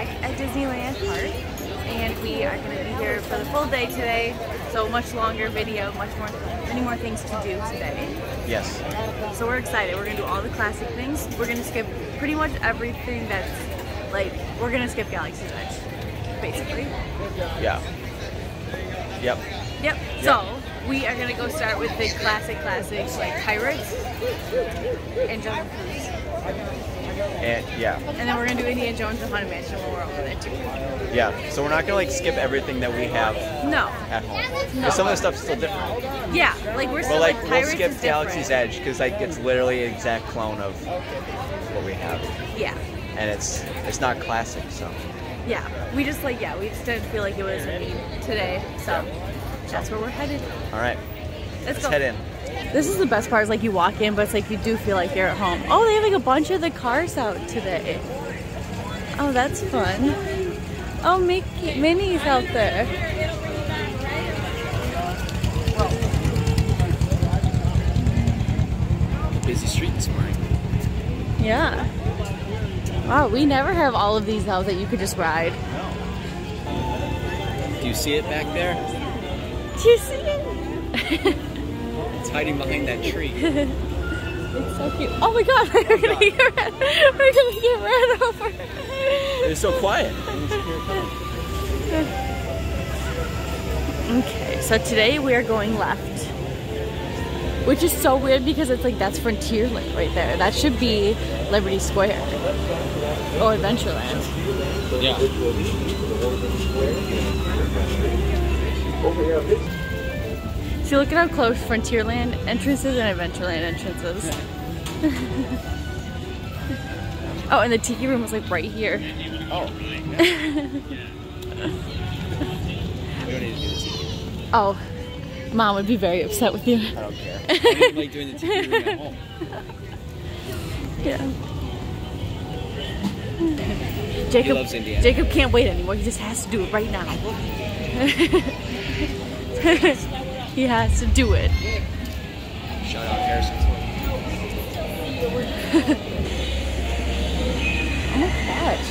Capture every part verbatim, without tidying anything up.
back at Disneyland Park, and we are going to be here for the full day today. So much longer video, much more, many more things to do today. Yes. So we're excited. We're going to do all the classic things. We're going to skip pretty much everything that's like, we're going to skip Galaxy's Edge, basically. Yeah. Yep. Yep. Yep. So we are going to go start with the classic classics like Pirates and Jungle Cruise. And yeah. And then we're gonna do Indiana Jones and Haunted Mansion when we're over there too. Yeah. So we're not gonna like skip everything that we have no. at home. No. But some of the stuff's still different. Yeah, like we're still but like, like we'll Pirates skip is Galaxy's different. Edge because like it's literally an exact clone of what we have. Yeah. And it's it's not classic, so. Yeah. We just like yeah, we just didn't feel like it was a need today, so that's where we're headed. All right. Let's, Let's go. head in. This is the best part, is like you walk in, but it's like you do feel like you're at home. Oh, they have like a bunch of the cars out today. Oh, that's fun. Oh, Mickey, Minnie's out there. Busy street this morning. Yeah. Wow, we never have all of these out that you could just ride. No. Do you see it back there? Do you see it? It's hiding behind that tree. It's so cute. Oh my god, we're gonna get ran, we're gonna get ran over. It's so quiet. Okay, so today we are going left. Which is so weird because it's like, that's Frontierland right there. That should be Liberty Square. Or Adventureland. Yeah. See, look at how close Frontierland entrances and Adventureland entrances. Oh, and the tiki room was like right here. Oh. Oh, Mom would be very upset with you. I don't care. I don't like doing the tiki room at home. Yeah. He Jacob, loves Indiana. Jacob can't wait anymore. He just has to do it right now. He has to do it. Shout out Harrison. Oh my gosh.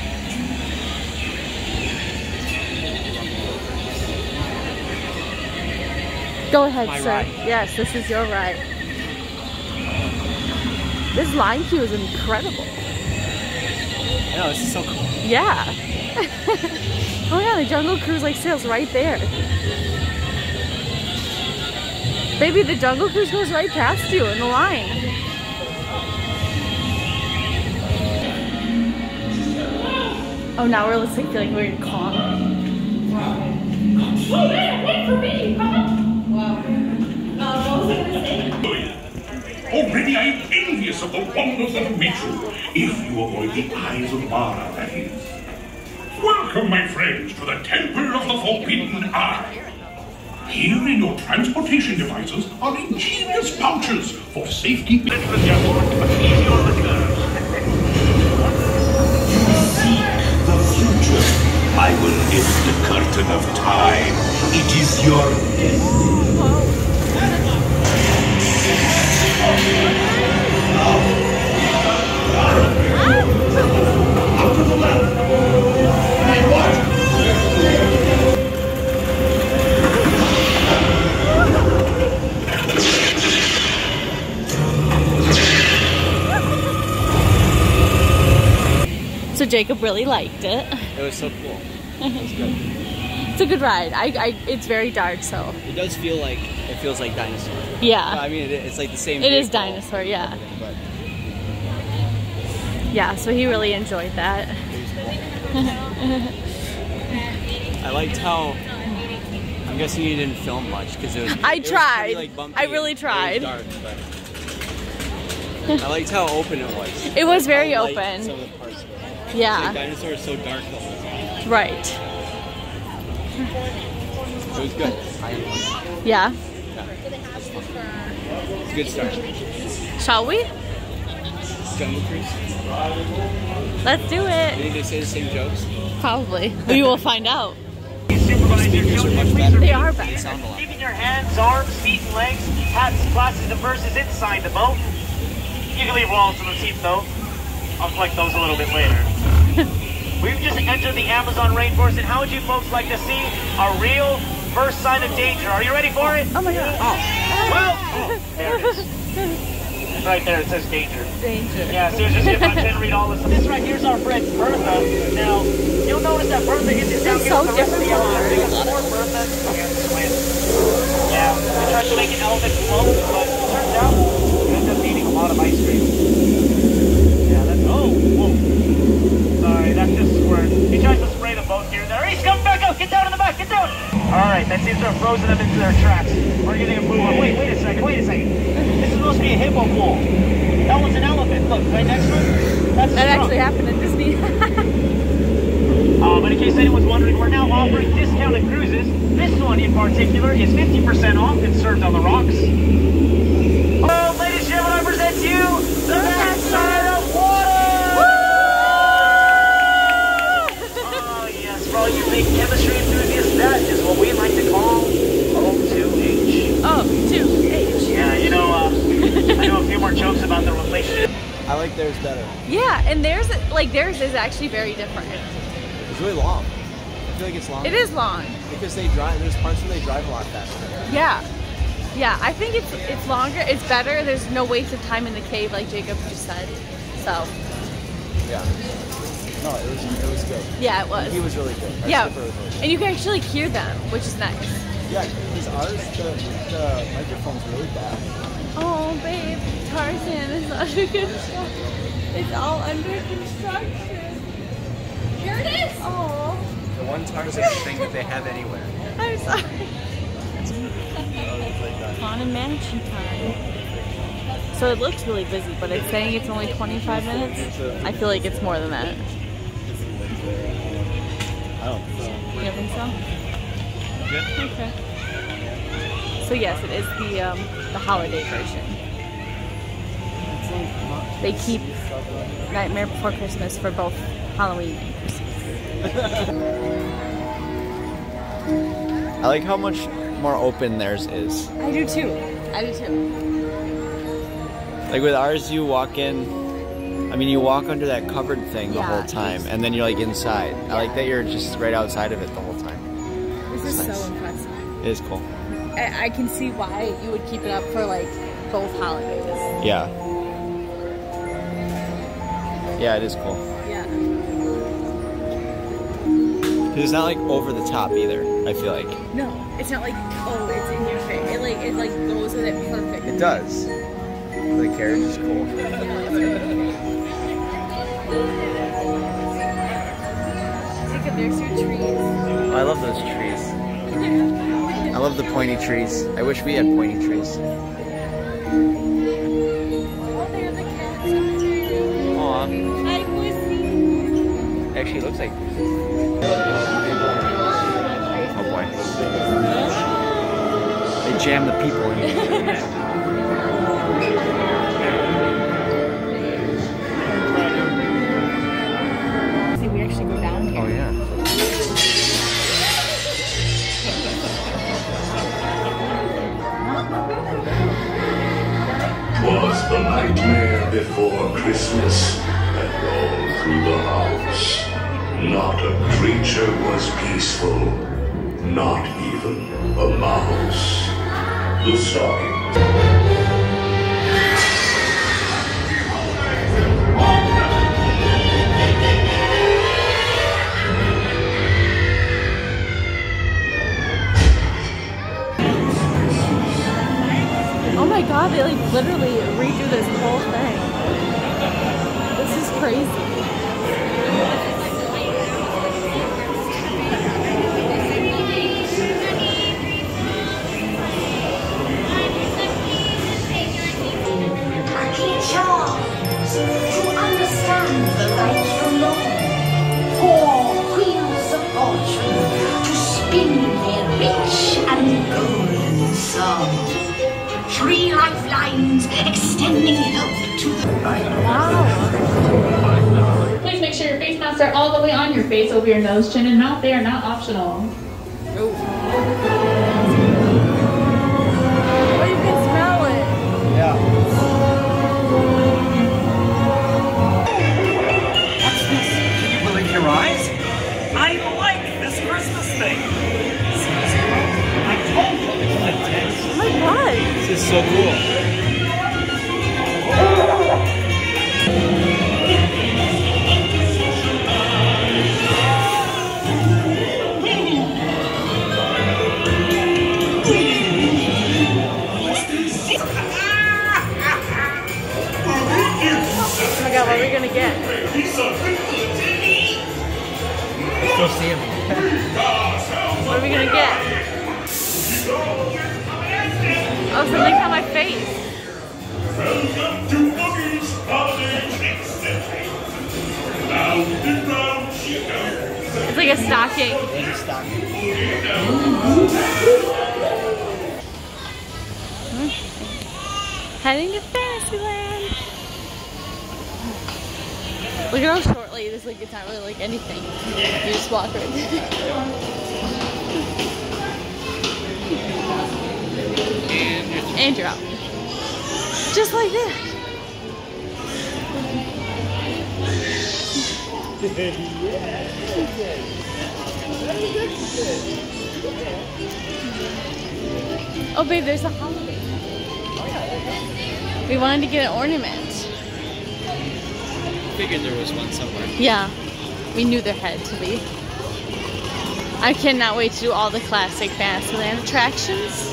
Go ahead, My sir. ride. Yes, this is your ride. This line queue is incredible. I know, this is so cool. Yeah. Oh yeah, the Jungle Cruise like sails right there. Baby, the Jungle Cruise goes right past you in the line. Oh, now we're listening, feeling we're in Kong. Wait, wait, wait for me! Wow. Uh, what was I gonna say? Already I am envious of the wonders that await you, if you avoid the eyes of Mara, that is. Welcome, my friends, to the Temple of the Forbidden Eye. Here in your transportation devices are ingenious pouches for safekeeping. Ladies and gentlemen, easy on the curves. You seek the future. I will lift the curtain of time. It is your destiny. Out to the left. Hey, what? So Jacob really liked it. It was so cool. It was good. It's a good ride. I, I, it's very dark, so. It does feel like, it feels like dinosaur. Yeah. Well, I mean, it, it's like the same It is vehicle, dinosaur, yeah. But Yeah, so he really enjoyed that. I liked how, I'm guessing you didn't film much because it was. I it was tried. pretty, like, bumpy I really and tried. It was dark, but I liked how open it was. It was very How light open. Some of the parts were. Yeah. Like dinosaur is so dark the whole time. Right. It was good. I, Yeah. yeah. It's a good start. Shall we? Jungle Cruise. Let's do Do you it. think they say the same jokes? Probably. We will find out. Speakers are much better. They are They better. sound a lot. Keeping your hands, arms, feet, and legs, hats, glasses, and purses inside the boat. You can leave wallets on the seat though. I'll collect those a little bit later. We've just entered the Amazon rainforest, and how would you folks like to see a real first sign of danger? Are you ready for it? Oh my god. Oh. Well, oh, there it is. Right there, it says danger. Danger. Yeah, so just if I can read all this. This right here's our friend Bertha. Now, you'll notice that Bertha isn't down here so with the rest of the different elephants. Because poor Bertha can't swim. Yeah, we tried to make an elephant float, but it turns out we ended up eating a lot of ice cream. Yeah, that's, oh, whoa. Sorry, that's just squirt. He tries to spray the boat here and there. He's coming back up! Get down in the back, get down! Alright, that seems to have frozen them into their tracks. We're getting a move on. Wait, wait a second, wait a second. This is supposed to be a hippo pool. That one's an elephant. Look, right next to it. That's That actually happened in Disney. uh, but in case anyone's wondering, we're now offering discounted cruises. This one in particular is fifty percent off and served on the rocks. Oh, ladies and gentlemen, I present to you the backside of water! Oh, yes, for all you big chemistry enthusiasts, that is what we like to call O two H. Oh, two H. Yeah, you know, uh, I know a few more jokes about the relationship. I like theirs better. Yeah, and theirs, like theirs is actually very different. It's really long. I feel like it's long. It is long. Because they drive, there's parts where they drive a lot faster. Yeah. Yeah, I think it's it's longer, it's better. There's no waste of time in the cave like Jacob just said. So. Yeah. No, it was, it was good. Yeah, it was. He was really good. Our yeah. skipper was really good. And you can actually hear them, which is nice. Yeah, because ours, the, the microphone's really bad. Oh, babe, Tarzan is under construction. It's all under construction. Here it is. Oh, The one Tarzan thing that they have anywhere. I'm sorry. Haunted Mansion time. So it looks really busy, but it's saying it's only twenty-five minutes. I feel like it's more than that. I don't think so. You don't think so? Good. Okay. So yes, it is the um, the holiday version. They keep Nightmare Before Christmas for both Halloween and Christmas. I like how much more open theirs is. I do too. I do too. Like with ours, you walk in, I mean, you walk under that covered thing the Yeah, whole time, and then you're like inside. I like that you're just right outside of it the whole time. This is Nice. so impressive. It is cool. I, I can see why you would keep it up for like both holidays. Yeah. Yeah, it is cool. Yeah. Because it's not like over the top either, I feel like. No, it's not like, oh, it's in your face. It like it like goes with it perfect. It does. The carriage is cool. Jacob, there's your trees. Oh, I love those trees. I love the pointy trees. I wish we had pointy trees. Oh, there the cats are too. Aw. Hi, Pussy. Actually, it looks like. Oh boy. They jam the people in. See, we actually go down here. Oh yeah. Was the nightmare before Christmas that rolled through the house. Not a creature was peaceful, not even a mouse. The stockings. Oh my god, they like literally redo this whole thing. This is crazy. Teach us to understand the right from wrong. Four wheels of fortune to spin their rich and golden song. Three lifelines extending help to the Wow. Please make sure your face masks are all the way on your face, over your nose, chin, and mouth. They are not optional. Oh, you can smell it. Yeah. Can you believe your eyes? is so cool. Oh my god, what are we gonna get? Go see him. What are we gonna get? Oh, something's on my face. Welcome to Boogie's Holiday Tricks and Treats. Round and round she goes. It's like a stocking. Hmm. Heading to Fantasyland. Look at how short like it is. Like it's not really like anything. You just walk right there. And you're out. Just like that. Oh babe, there's a holiday. We wanted to get an ornament. Figured there was one somewhere. Yeah, we knew there had to be. I cannot wait to do all the classic Fantasyland attractions.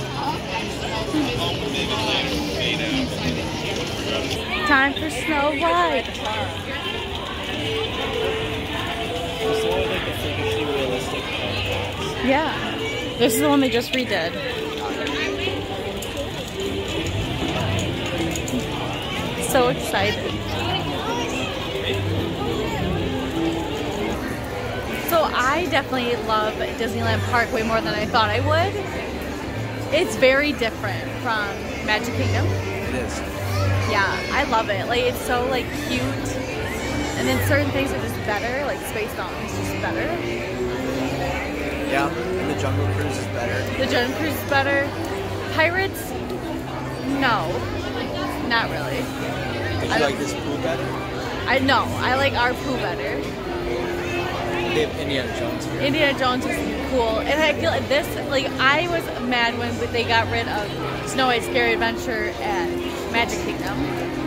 Time for Snow White. Yeah, this is the one they just redid. So excited. So I definitely love Disneyland Park way more than I thought I would. It's very different from Magic Kingdom. It is. Yeah, I love it. Like it's so like cute, and then certain things are just better. Like Space Mountain is just better. Yeah, and the Jungle Cruise is better. The Jungle Cruise is better. Pirates, no, not really. Did I you like this pool better? I know. I like our pool better. They have Indiana Jones here. Indiana Jones is cool, and I feel like this. Like I was mad when they got rid of Snow White's Scary Adventure at Magic Kingdom.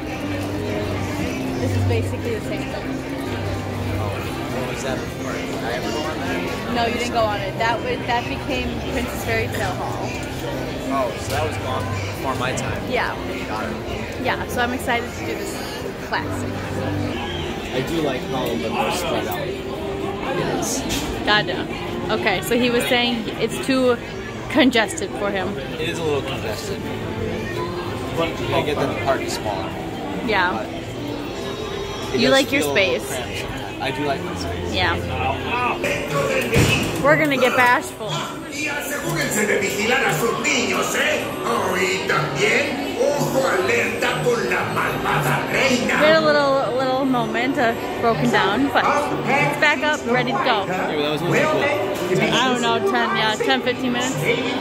This is basically the same thing. Oh, what was that before? Did I ever go on that? No, you didn't go on it. That was that became Princess Fairy Tale Hall. Oh, so that was gone before my time. Yeah, Got it. yeah. So I'm excited to do this classic. I do like how a little more spread out. Yes. Gotcha. Okay, so he was saying it's too congested for him. It is a little congested. I get that the park is smaller. Yeah. but it You does like your feel a little space. cramped sometimes. I do like my space. Yeah. We're gonna get bashful. Y asegúrense de vigilar a sus niños, ¿eh? Oh, y también, ojo alerta con la malvada We reina. had a little little moment of broken down, but it's back up, ready to go. Yeah, but that was really cool. I don't know, ten, yeah, ten, fifteen minutes.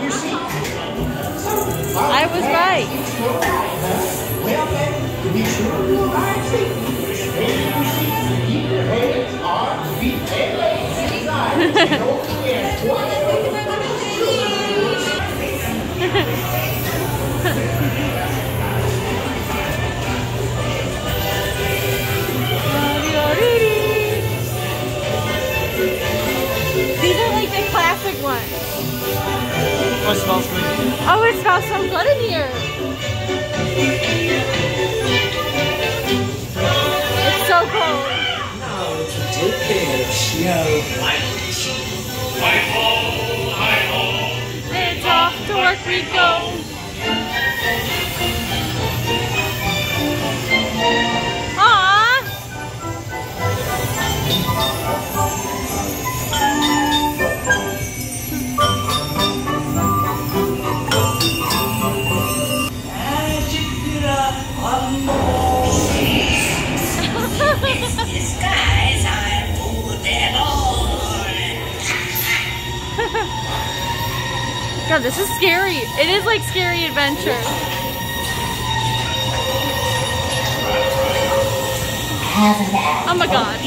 I was right. Well, then, be sure to ride safely. Stay in your seat, keep your heads, arms, feet, and legs inside. And don't forget, twice over the These are like the classic ones. Oh, it smells good. Oh, it smells so good in here. It's so cold. Now to take care of Snow White. Hi-ho, hi-ho. It's off to work we go. Aww. Disguise, I'm Blue Devil. God, this is scary. It is like Scary Adventure. Oh my god.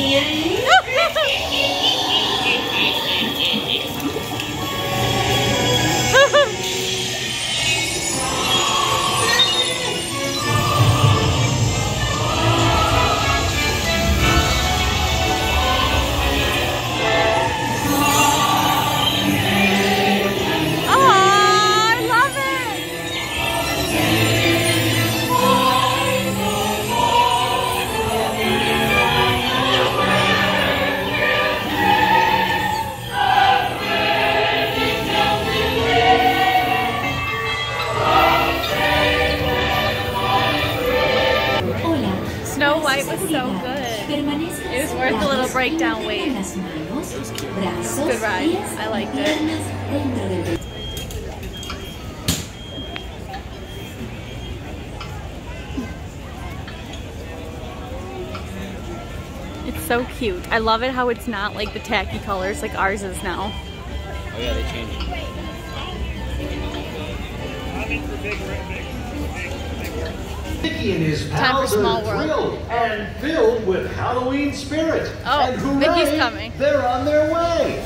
fight was so good. It was worth the little breakdown wait. It was cute. It was a good ride. I liked it. It's so cute. I love it how it's not like the tacky colors like ours is now. Oh yeah, they changed it. Mickey and his Time for pals Small are World. thrilled and filled with Halloween spirit. Oh, and hooray, Mickey's coming. They're on their way.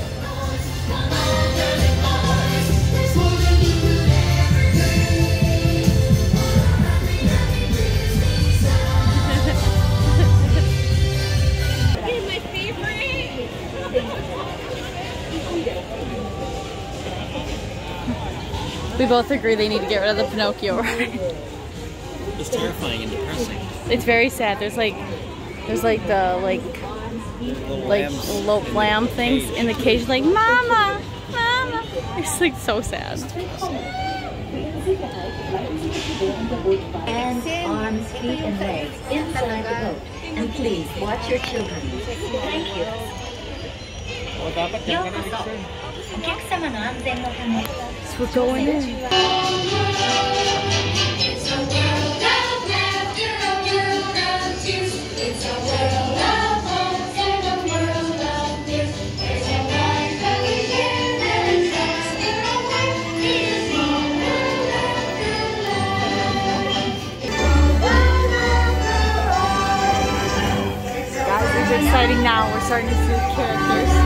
We both agree they need to get rid of the Pinocchio ride. It's terrifying and depressing. It's very sad. There's like, there's like the like, Little like lambs little in the lamb things cage. in the cage, like mama, mama. It's like so sad. Hands, arms, feet, and legs inside the boat. And please watch your children. Thank you. ようこそ。お客様の安全のため。 So we're going in. Guys, it's exciting now. We're starting to see the characters.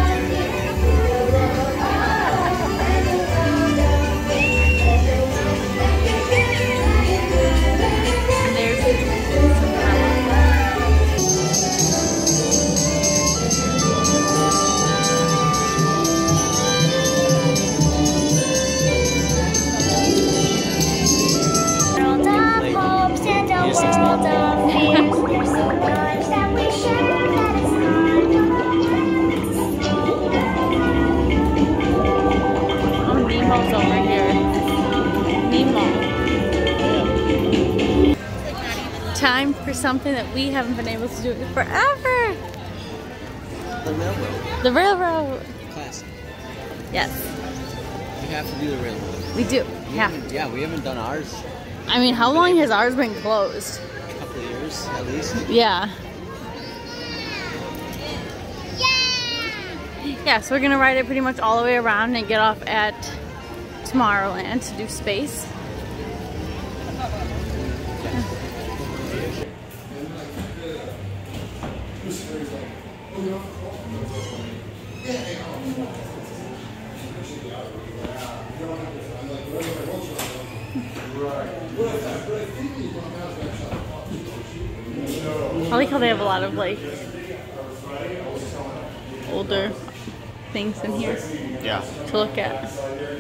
Time for something that we haven't been able to do in forever. The railroad. The railroad. Classic. Yes, We have to do the railroad. we do. We Yeah. haven't- Yeah, we haven't done ours I mean, how long has ours been closed? in a couple of years at least. Yeah. Yeah, so we're gonna ride it pretty much all the way around and get off at Tomorrowland to do space. I like how they have a lot of like older things in here Yeah. to look at.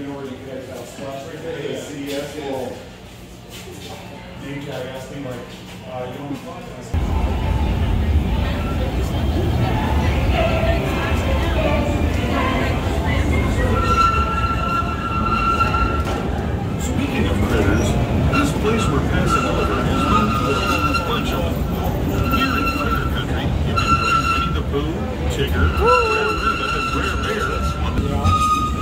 Speaking of critters, this place we're passing over is home to a whole bunch of them. Here in Critter Country, you can join Winnie the Pooh, Tigger, Rare Rabbit, and Rare Bear.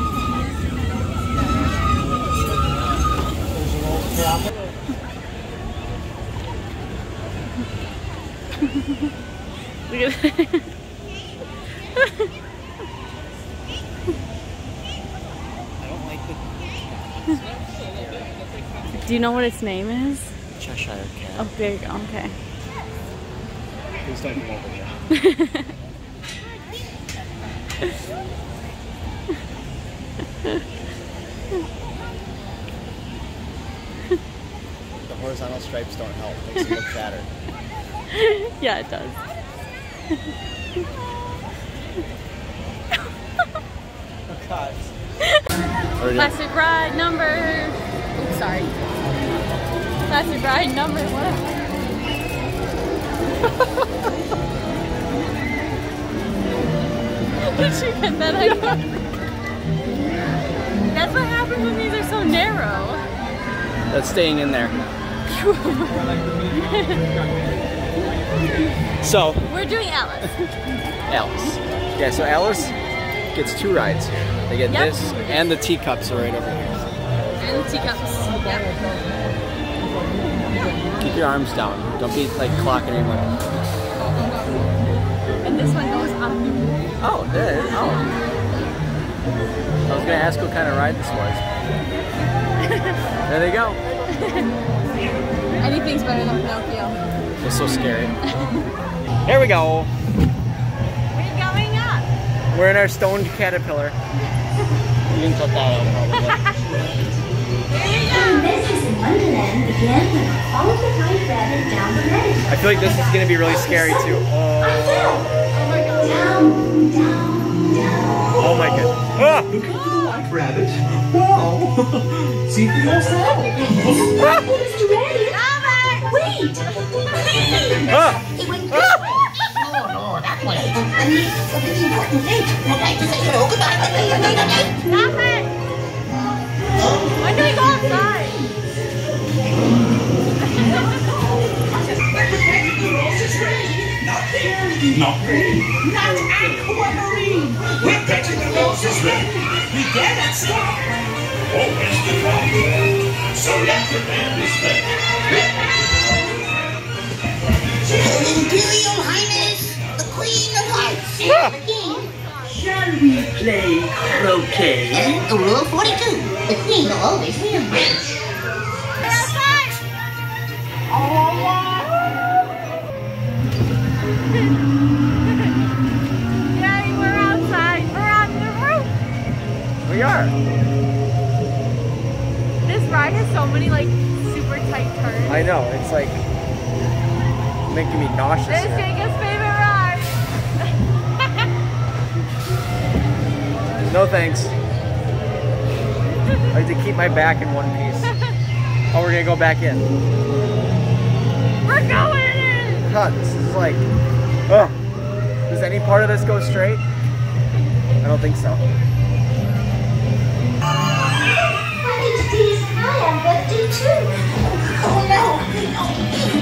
Look at that. I don't like the Do you know what its name is? Cheshire Cat. Oh, big. Okay. Please don't come over here. The horizontal stripes don't help. Makes it look fatter. Yeah, it does. Oh God. Classic ride number. Oops, sorry. Classic ride number. What? Did you get that idea? That's what happens when these are so narrow. That's staying in there. So We're doing Alice. Alice. Yeah, so Alice gets two rides here. They get Yep. this and the teacups are right over here. And teacups. Yep. Keep your arms down. Don't be like clocking anyone. And this one goes up. Oh, there. Oh. I was gonna ask what kind of ride this was. There they go. Anything's better than Pinocchio. It's so scary. Here we go. We're going up. We're in our stoned caterpillar. You can cut that out probably. This is Wonderland begin when I followed the white rabbit down the lane. I feel like this is gonna be really scary too. I Oh, fell. Down, down, down. oh my god. Ah! Look at the white rabbit. Wow. See for yourself. Oh, Mister Rabbit. Wait. Please. Ah! It went this way. No, no, that way. And it's something important. Hey, I'd like to say hello. Goodbye. Stop it! When do we go outside? Not ready. Not aquamarine. We're betting the roses ready. We cannot stop. Always the drop. So let the band be spent. Her Imperial Highness, the Queen of Hearts. Ah! The King. Shall we play croquet? And Rule forty-two. The Queen will always win. We're outside! Daddy, we're outside. We're on the roof. We are. This ride has so many like super tight turns. I know. It's like making me nauseous. This is here. Jacob's favorite ride. No thanks. I like to keep my back in one piece. Oh, we're gonna go back in. We're going in. Huh, this is like, oh. Does any part of this go straight? I don't think so. Honey, please, I am but do too. Oh no.